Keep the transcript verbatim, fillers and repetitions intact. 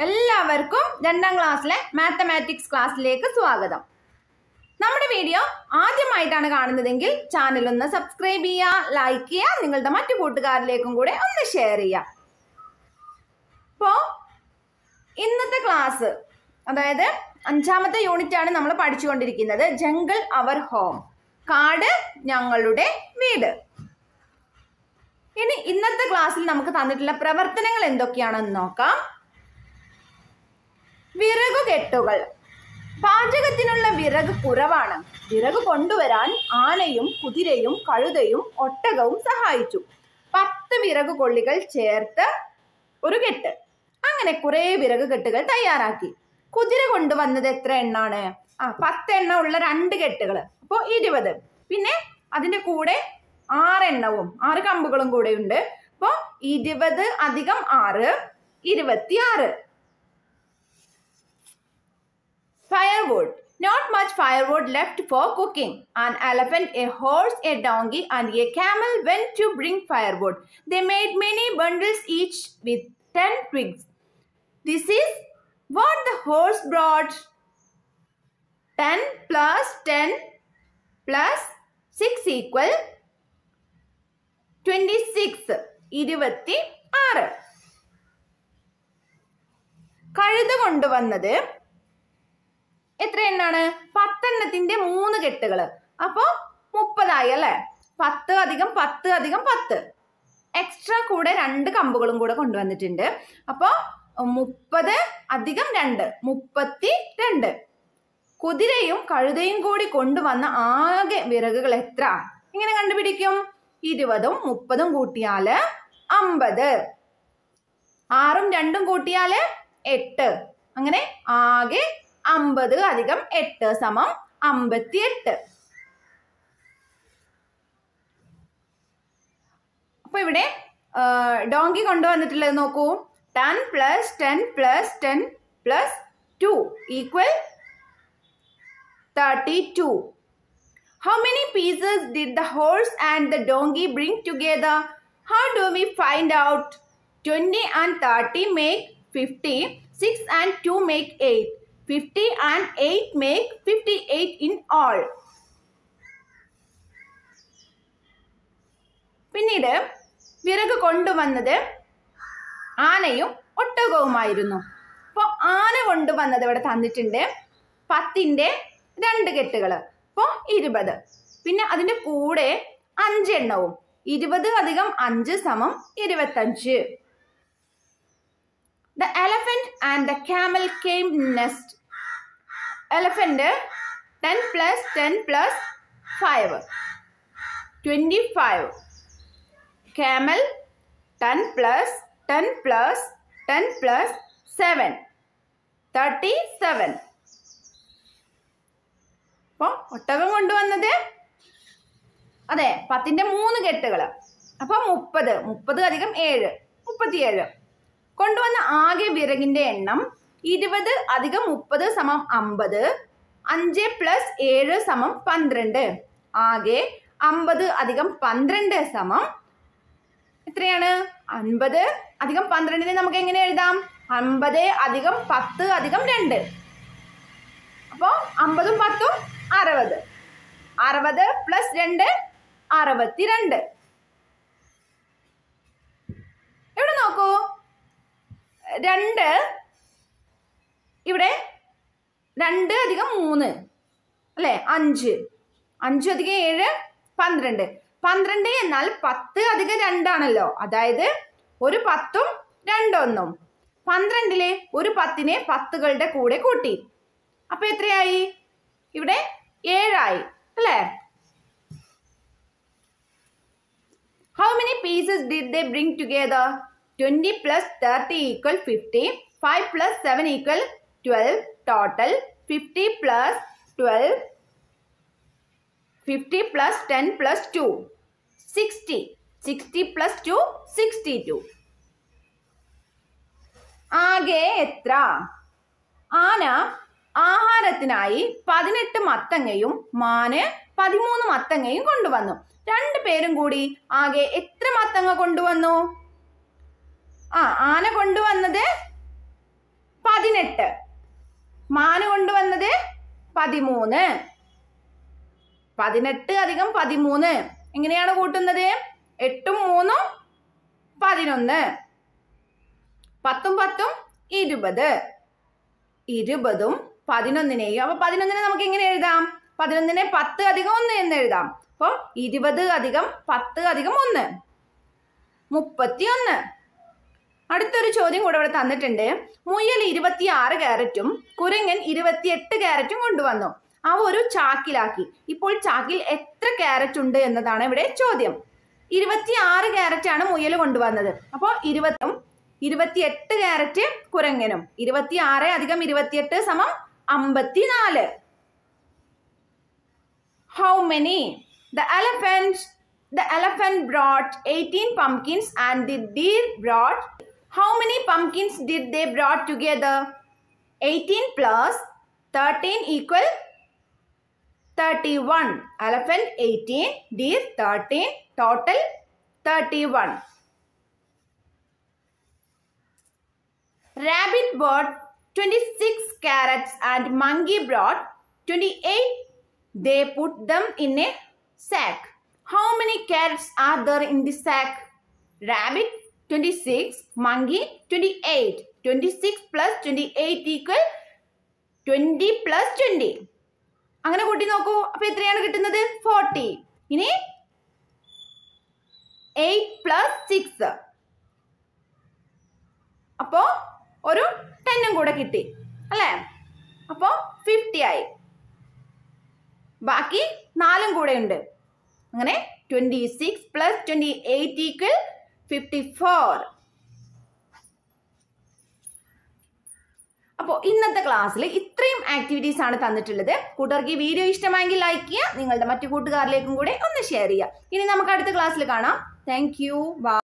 എല്ലാവർക്കും രണ്ടാം ക്ലാസ്സിലെ മാത്തമാറ്റിക്സ് ക്ലാസ്സിലേക്ക് സ്വാഗതം. നമ്മുടെ വീഡിയോ ആദ്യമായിട്ടാണ് കാണുന്നതെങ്കിൽ ചാനൽ ഒന്ന് സബ്സ്ക്രൈബ് ചെയ്യുക, ലൈക്ക് ചെയ്യുക, നിങ്ങളുടെ മറ്റു കൂട്ടുകാരിലേക്കും കൂടെ ഒന്ന് ഷെയർ ചെയ്യുക. അപ്പോൾ ഇന്നത്തെ ക്ലാസ്, അതായത് അഞ്ചാമത്തെ യൂണിറ്റ് ആണ് നമ്മൾ പഠിച്ചുകൊണ്ടിരിക്കുന്നത്. ജംഗിൾ അവർ ഹോം, കാട് ഞങ്ങളുടെ വീട്. ഇനി ഇന്നത്തെ ക്ലാസ്സിൽ നമുക്ക് തന്നിട്ടുള്ള പ്രവർത്തനങ്ങൾ എന്തൊക്കെയാണെന്ന് നോക്കാം. വിറകുകെട്ടുകൾ. പാചകത്തിനുള്ള വിറക് കുറവാണ്. വിറക് കൊണ്ടുവരാൻ ആനയും കുതിരയും കഴുതയും ഒട്ടകവും സഹായിച്ചു. പത്ത് വിറക് കൊള്ളികൾ ചേർത്ത് ഒരു കെട്ട്. അങ്ങനെ കുറെ വിറക് കെട്ടുകൾ തയ്യാറാക്കി. കുതിര കൊണ്ടുവന്നത് എത്ര എണ്ണാണ്? ആ പത്ത് എണ്ണ ഉള്ള രണ്ട് കെട്ടുകൾ, അപ്പോൾ ഇരുപത്. പിന്നെ അതിൻ്റെ കൂടെ ആറെണ്ണവും ആറ് കമ്പുകളും കൂടെ ഉണ്ട്. അപ്പോൾ ഇരുപത് അധികം ആറ്, ഇരുപത്തി ആറ്. Firewood. Not much firewood left for cooking. An elephant, a horse, a donkey, and a camel went to bring firewood. They made many bundles, each with ten twigs. This is what the horse brought. ten plus ten plus six equal twenty-six. ഇരുപത്തി ആറ്. കഴുത കൊണ്ടുവന്നത് എത്ര എണ്ണാണ്? പത്തെണ്ണത്തിന്റെ മൂന്ന് കെട്ടുകൾ. അപ്പോ മുപ്പതായി അല്ലെ? പത്ത് അധികം പത്ത് അധികം പത്ത്. എക്സ്ട്രാ കൂടെ രണ്ട് കമ്പുകളും കൂടെ കൊണ്ടുവന്നിട്ടുണ്ട്. അപ്പോ മുപ്പത് അധികം രണ്ട്, മുപ്പത്തി രണ്ട്. കുതിരയും കഴുതയും കൂടി കൊണ്ടുവന്ന ആകെ വിറകുകൾ എത്ര? ഇങ്ങനെ കണ്ടുപിടിക്കും. ഇരുപതും മുപ്പതും കൂട്ടിയാല് അമ്പത്. ആറും രണ്ടും കൂട്ടിയാല് എട്ട്. അങ്ങനെ ആകെ അമ്പത് അധികം എട്ട് സമം അമ്പത്തി എട്ട്. അപ്പൊ ഇവിടെ ഡോങ്കി കൊണ്ടുവന്നിട്ടുള്ളത് നോക്കൂ. Ten plus ten plus ten plus two equal thirty two. How many pieces did the horse and the donkey bring together? How do we find out? twenty and thirty make fifty. six and two make eight. fifty and eight make fifty-eight in all. പിന്നീട് വിറക് കൊണ്ടുവന്നത് ആനയും ഒട്ടകവുമായിരുന്നു. അപ്പോൾ ആന കൊണ്ടുവന്നത് ഇവിടെ തന്നിട്ടുണ്ട്. പത്തിന്റെ രണ്ട് കെട്ടുകൾ, അപ്പോൾ ഇരുപത്. പിന്നെ അതിൻ്റെ കൂടെ അഞ്ചെണ്ണവും. ഇരുപത് അധികം അഞ്ച് സമം ഇരുപത്തഞ്ച്. The elephant and the camel came next. Elephant ten plus ten plus five, twenty-five. Camel ten plus ten plus ten plus seven, thirty-seven. അപ്പോൾ ഒട്ടകം കൊണ്ടുവന്നത് അതെ പത്തിന്റെ മൂന്ന് കെട്ടുകൾ. അപ്പൊ മുപ്പത്. മുപ്പത് അധികം ഏഴ്, മുപ്പത്തിയേഴ്. കൊണ്ടുവന്ന ആകെ വിറകിന്റെ എണ്ണം ഇരുപത് അധികം മുപ്പത് സമം അമ്പത്. അഞ്ച് പ്ലസ് ഏഴ് സമം പന്ത്രണ്ട്. ആകെ അമ്പത് അധികം പന്ത്രണ്ട് സമം എത്രയാണ്? അൻപത് അധികം പന്ത്രണ്ടിനെ നമുക്ക് എങ്ങനെ എഴുതാം? അമ്പത് അധികം പത്ത് അധികം രണ്ട്. അപ്പോൾ അമ്പതും പത്തും അറുപത്. അറുപത് പ്ലസ് രണ്ട് അറുപത്തിരണ്ട്. ഇവിടെ നോക്കൂ. രണ്ട് ഇവിടെ രണ്ട് അധികം മൂന്ന് അല്ലെ? അഞ്ച്. അഞ്ച് അധികം ഏഴ് പന്ത്രണ്ട്. പന്ത്രണ്ട് എന്നാൽ പത്ത് അധികം രണ്ടാണല്ലോ. അതായത് ഒരു പത്തും രണ്ടൊന്നും. പന്ത്രണ്ടിലെ ഒരു പത്തിനെ പത്തുകളുടെ കൂടെ കൂട്ടി. അപ്പൊ എത്രയായി? ഇവിടെ ഏഴായി അല്ലേ? How many pieces did they bring together? twenty plus thirty equal fifty. five plus seven equal twelve. Total fifty plus twelve. fifty plus ten plus two, sixty. sixty plus two, sixty-two. ആകെ എത്ര? ആന ആഹാരത്തിനായി പതിനെട്ട് മത്തങ്ങയും മാന് പതിമൂന്ന് മത്തങ്ങയും കൊണ്ടുവന്നു. രണ്ടു പേരും കൂടി ആകെ എത്ര മത്തങ്ങ കൊണ്ടുവന്നു? ആ ആന കൊണ്ടുവന്നത് പതിമൂന്ന്. പതിനെട്ട് അധികം പതിമൂന്ന് എങ്ങനെയാണ് കൂട്ടുന്നത്? എട്ടും മൂന്നും പതിനൊന്ന്. പത്തും പത്തും ഇരുപത്. ഇരുപതും പതിനൊന്നിനെയും അപ്പൊ പതിനൊന്നിനെ നമുക്ക് എങ്ങനെ എഴുതാം? പതിനൊന്നിനെ പത്ത് അധികം ഒന്ന് എന്ന് എഴുതാം. അപ്പൊ ഇരുപത് അധികം പത്ത് അധികം ഒന്ന് മുപ്പത്തി ഒന്ന്. അടുത്തൊരു ചോദ്യം കൂടെ ഇവിടെ തന്നിട്ടുണ്ട്. മുയൽ ഇരുപത്തി ആറ് ക്യാരറ്റും കുരങ്ങൻ ഇരുപത്തിയെട്ട് ക്യാരറ്റും കൊണ്ടുവന്നു. അവ ഒരു ചാക്കിലാക്കി. ഇപ്പോൾ ചാക്കിൽ എത്ര ക്യാരറ്റ് ഉണ്ട് എന്നതാണ് ഇവിടെ ചോദ്യം. ഇരുപത്തി ആറ് ക്യാരറ്റ് ആണ് മുയൽ കൊണ്ടുവന്നത്. അപ്പോൾ ഇരുപത്തും ഇരുപത്തിയെട്ട് ക്യാരറ്റ് കുരങ്ങനും. ഇരുപത്തി ആറ് അധികം ഇരുപത്തിയെട്ട് സമം അമ്പത്തിനാല്. How many? The elephant the elephant brought eighteen pumpkins and the deer brought. How many pumpkins did they brought together? eighteen plus thirteen equal thirty-one. Elephant eighteen, deer thirteen, total thirty-one. Rabbit brought twenty-six carrots and monkey brought twenty-eight. They put them in a sack. How many carrots are there in the sack? Rabbit twenty-six, monkey twenty-eight. twenty-six plus twenty-eight equal twenty plus twenty. അങ്ങനെ കൂട്ടി നോക്കൂ. അപ്പൊ എത്രയാണ് കിട്ടുന്നത്? Forty. ഇനി eight plus six. അപ്പോ ഒരു ടെന്നും കൂടെ കിട്ടി അല്ലേ? അപ്പോ ഫിഫ്റ്റി ആയി. ബാക്കി നാലും കൂടെ ഉണ്ട്. അങ്ങനെ twenty six plus twenty eight equal fifty four. അപ്പോൾ ഇന്നത്തെ ക്ലാസ്സിൽ ഇത്രയും ആക്ടിവിറ്റീസ് ആണ് തന്നിട്ടുള്ളത്. കൂട്ടുകാർക്ക് ഈ വീഡിയോ ഇഷ്ടമായെങ്കിൽ ലൈക്ക് ചെയ്യുക, നിങ്ങളുടെ മറ്റു കൂട്ടുകാരിലേക്കും കൂടെ ഒന്ന് ഷെയർ ചെയ്യുക. ഇനി നമുക്ക് അടുത്ത ക്ലാസ്സിൽ കാണാം. Thank U.